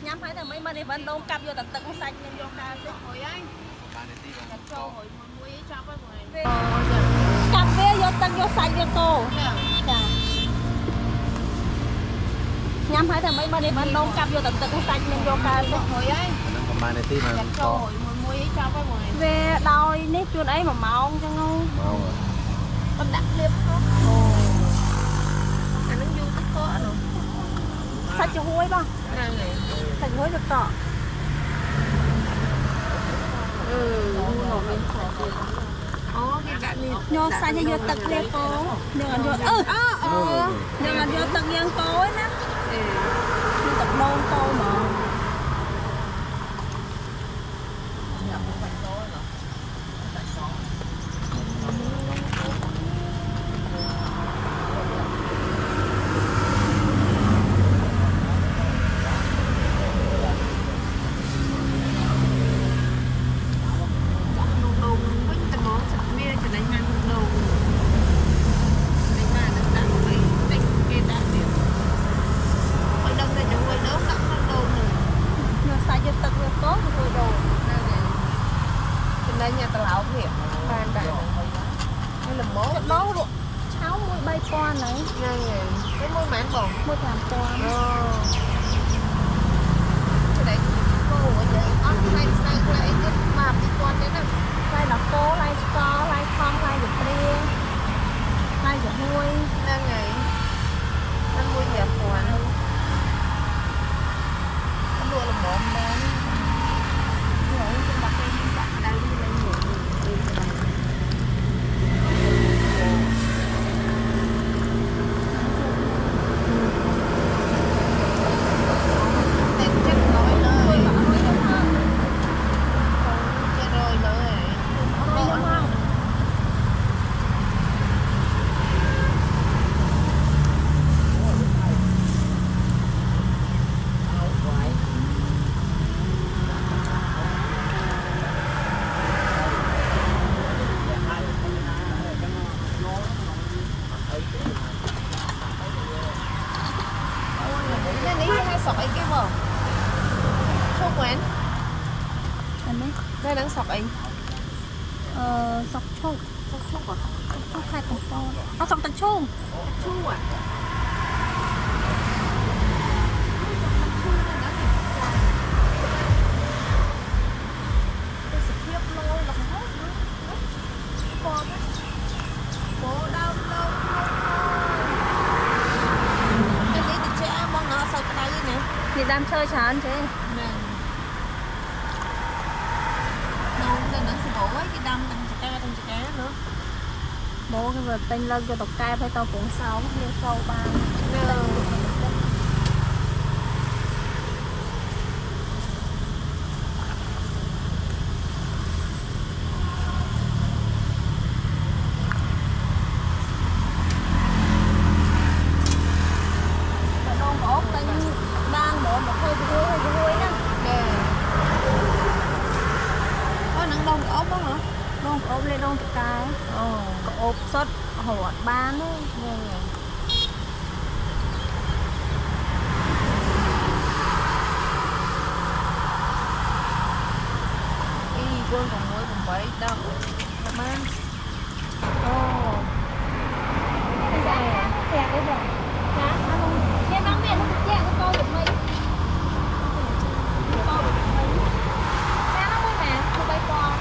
nhắm thấy là mấy bên này vẫn đông cặp vô tận tận con xanh nên vô ca chứ hồi anh cho hồi muối cho cái người cặp về vô tận vô xanh vô tô nhắm thấy là mấy bên này vẫn đông cặp vô tận tận con xanh nên vô ca chứ hồi anh cho hồi muối cho cái người về đôi nít chuột ấy mà màu cho ngon con đặt liếp không anh nó vô cái có rồi sạch cho hôi ba sạch hôi được tỏ nhô sạch cho vô tật liếp cô nhưng anh vô nhưng anh vô tật dân tối nè nhưng tật đôn tôi mà đây đang sọc anh sọc chung à sọc chung hai con to sọc tật chung à thì đang chơi chán chứ bố cái vật tên lên cho tộc cai phải tao cũng sáu như sâu ba sốt hột bán ấy quân còn muối còn bấy đâu làm ăn xe cái gì hả xe bán miền nó xe nó coi được mấy coi được mấy xe nó mới nè nó bay con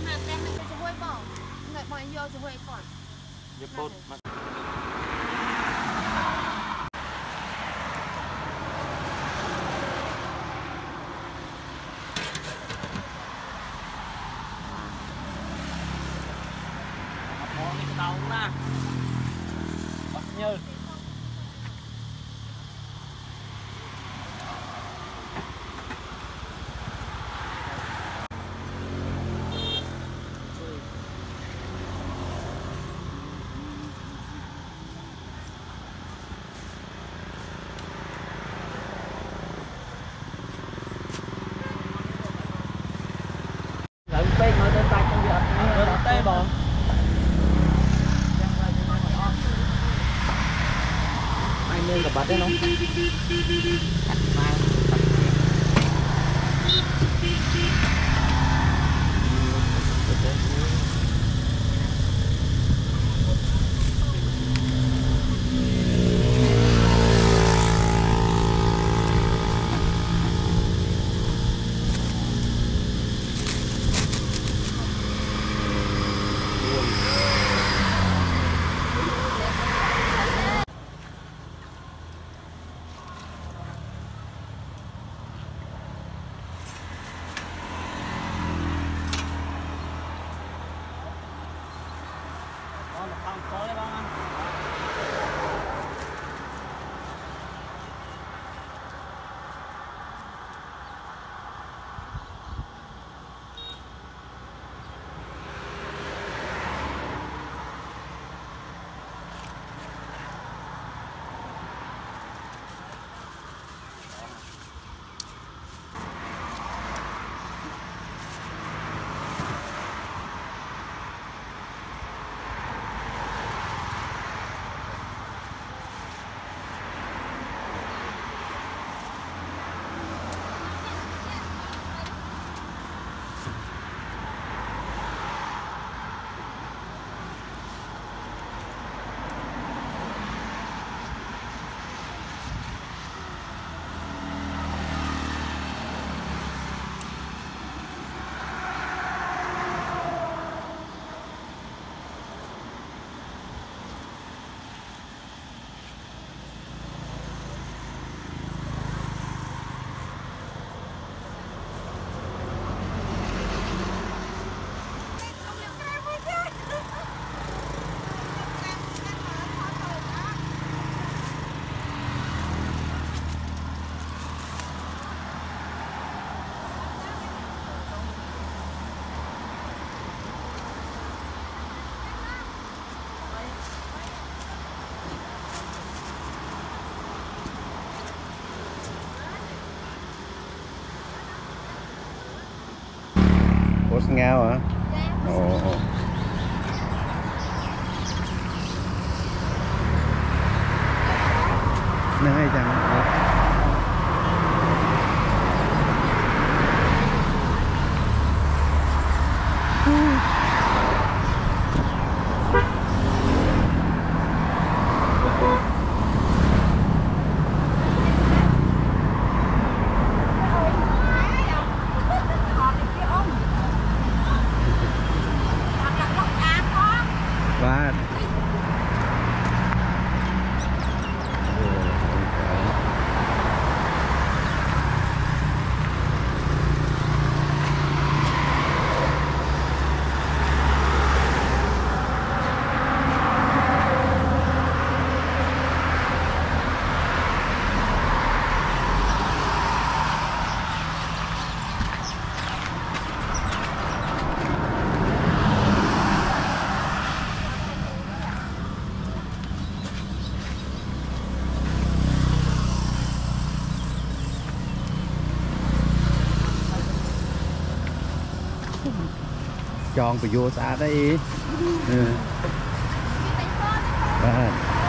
mà tem mình cho hơi bỏ người mọi vô cho hơi còn giúp bột cái tàu nè bắt như tê bò ai nên gặp bát đấy không ngao hả? Ồ. Nó hay chẳng. Chọn phải vô xa đây. Ừ.